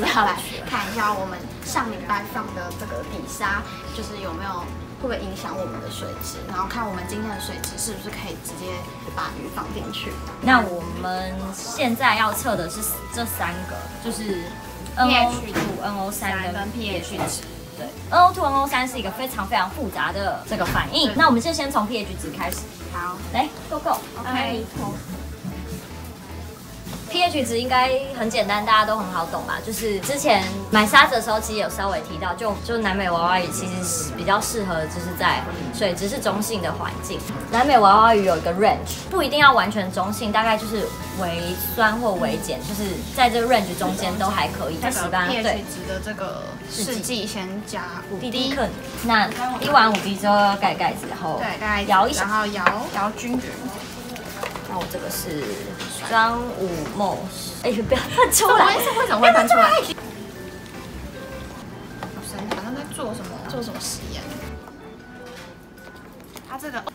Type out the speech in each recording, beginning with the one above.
要来看一下我们上礼拜放的这个底沙，就是有没有会不会影响我们的水质，然后看我们今天的水质是不是可以直接把鱼放进去。 那我们现在要测的是这3个，就是 NO2、NO3 跟 pH 值。对 ，NO2、NO3 是一个非常非常复杂的这个反应。那我们就先从 pH 值开始。 好， 来 ，Go Go。OK。pH 值应该很简单，大家都很好懂吧？就是之前买沙子的时候，其实有稍微提到，就南美娃娃鱼其实比较适合就是在水质是中性的环境。南美娃娃鱼有一个 range， 不一定要完全中性，大概就是微酸或微碱，就是在这个 range 中间都还可以。 这个 pH 值的这个试剂先加5滴克， 那滴完5滴之后要盖盖子，然后对，大概摇一下， 然后摇均匀。 那我这个是酸5 mol， 哎，不要喷出来！ 为什么会喷出来？好神，好像在做什么实验？他这个，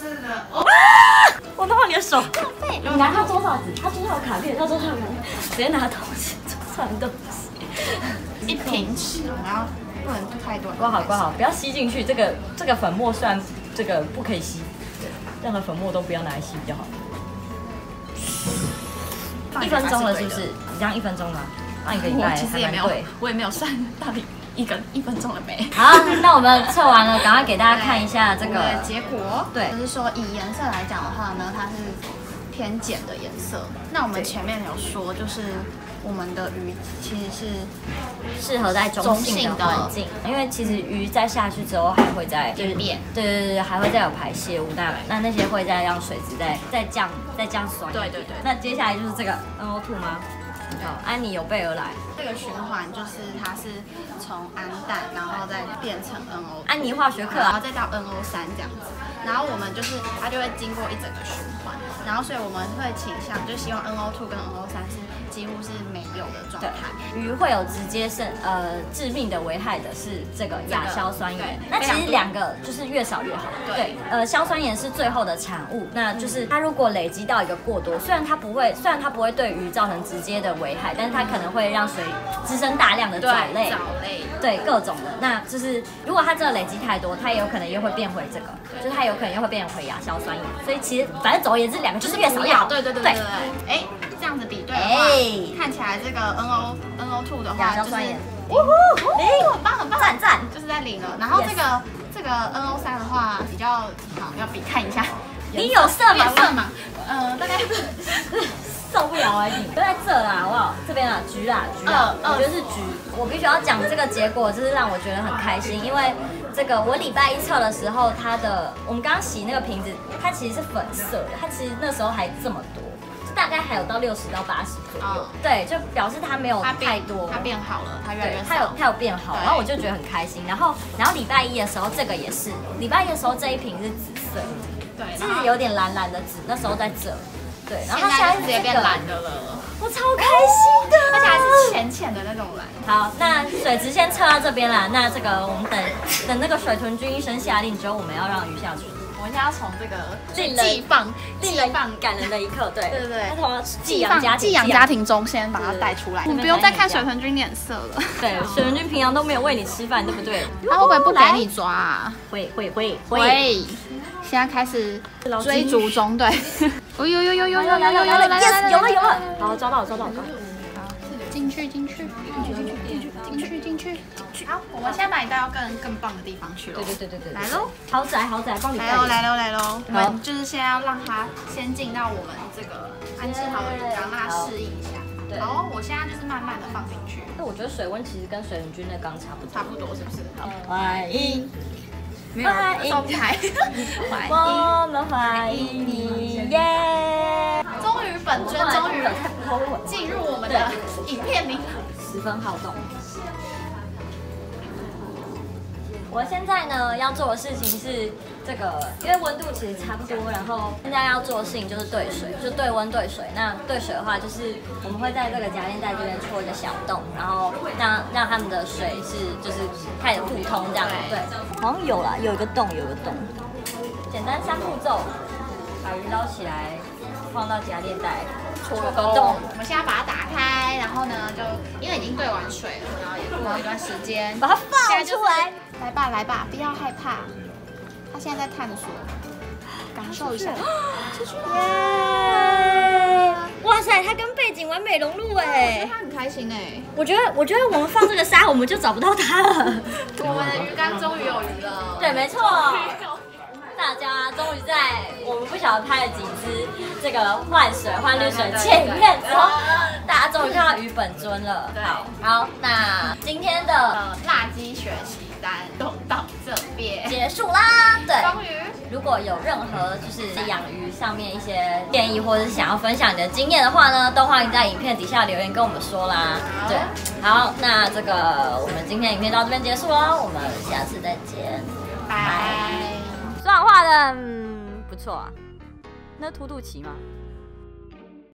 我弄到你的手，你拿他桌上纸，他桌上有卡片，他桌上有卡片，直接拿东西，桌上的东西。 1瓶匙，然后不能太多。 挂好，不要吸进去。这个粉末虽然这个不可以吸，任何粉末都不要拿来吸比较好。1分钟了是不是？你这样1分钟吗？放1个礼拜还蛮对。 我也没有算到底1分钟了没。 好，那我们测完了，赶快给大家看一下这个结果。对，就是说以颜色来讲的话呢，它是偏碱的颜色。那我们前面有说，就是我们的鱼其实是适合在中性的环境，因为其实鱼在下去之后还会再变， 对，还会再有排泄物，那些会再让水质再降酸。 对。 那接下来就是这个 NO2 吗？好，安妮有备而来。 这个循环就是它是从氨氮，然后再变成 NO， 安妮化学课然后再到 NO3这样子，然后我们就是它就会经过一整个循环，然后所以我们会倾向就希望 NO2 跟 NO3是几乎是没有的状态。 鱼会有直接致命的危害的是这个亚硝酸盐。那其实2个就是越少越好。对，硝酸盐是最后的产物，那就是它如果累积到一个过多，虽然它不会对鱼造成直接的危害，但是它可能会让水滋生大量的藻类，对各种的。那就是如果它真的累积太多，它也有可能又会变回这个，就是它有可能又会变回亚硝酸盐。所以其实反正总而言之，2个就是越少越好。 对。哎，这样子比对的话，看起来这个 NO2 的话就是0，很棒， 赞， 就是在0了。然后这个 NO3 的话比较好，要比看一下。 你有色盲吗？大概受不了你都在这啦，好不好？这边啦，橘啦，我觉得是橘。我必须要讲这个结果，就是让我觉得很开心，因为这个我礼拜1测的时候，我们刚刚洗那个瓶子，它其实是粉色的，它其实那时候还这么多。大概还有到60到80左右，对，就表示它没有太多， 它变好了，它越来越少， 它有变好，然后我就觉得很开心。然后礼拜1的时候，这个也是，礼拜1的时候这一瓶是紫色，对，是有点蓝蓝的紫，那时候在这，对，然后它现在直接变蓝的了， 我超开心的， 而且还是浅浅的那种蓝。 好，那水质先测到这边啦，那这个我们等那个水豚君医生下令之后，我们要让鱼下去。 我们现在要从这个令人感人的一刻，对，他从寄养家庭中先把它带出来，我们不用再看水豚君脸色了。 对，水豚君平常都没有喂你吃饭，对不对？ 他会不会不给你抓啊？ 会。 现在开始追逐中，对。有了！ 好，抓到了。 进去。好，我们现在把你带到更棒的地方去了。对，来喽！ 豪宅，帮你来喽！我们就是先要让它先进到我们这个安置好的鱼缸，让它适应一下。好，我现在就是慢慢的放进去。 那我觉得水温其实跟水豚君那缸差不多， 是不是？好， 欢迎， 没有招牌， 我们欢迎你耶！ 终于本尊进入我们的影片里， 十分好动。我现在呢要做的事情是这个，因为温度其实差不多，然后现在要做的事情就是兑水，就兑温兑水。那兑水的话，就是我们会在这个夹链袋这边戳一个小洞，然后让他们的水就是开始互通这样。对，好像有一个洞。简单3步骤，把鱼捞起来，放到夹链袋。 戳个洞。 我们现在把它打开，然后呢，就因为已经兑完水了，然后也过了一段时间， 把它放出来。 来吧，来吧，不要害怕。它现在在探索，感受一下。出去耶！ 哇塞，它跟背景完美融入哎， 它很开心哎。 我觉得我们放这个沙，我们就找不到它了。 我们的鱼缸终于有鱼了。 对，没错。大家终于在我们不晓得拍了几支这个换水换滤水切影片之后，大家终于看到鱼本尊了。好，那今天的辣鸡学习单就到这边结束啦。对， 终于，如果有任何就是养鱼上面一些建议，或者是想要分享你的经验的话呢，都欢迎在影片底下留言跟我们说啦。对，好，那这个我们今天影片到这边结束喽，我们下次再见， 拜。 说好话的，不错啊。那凸肚脐吗？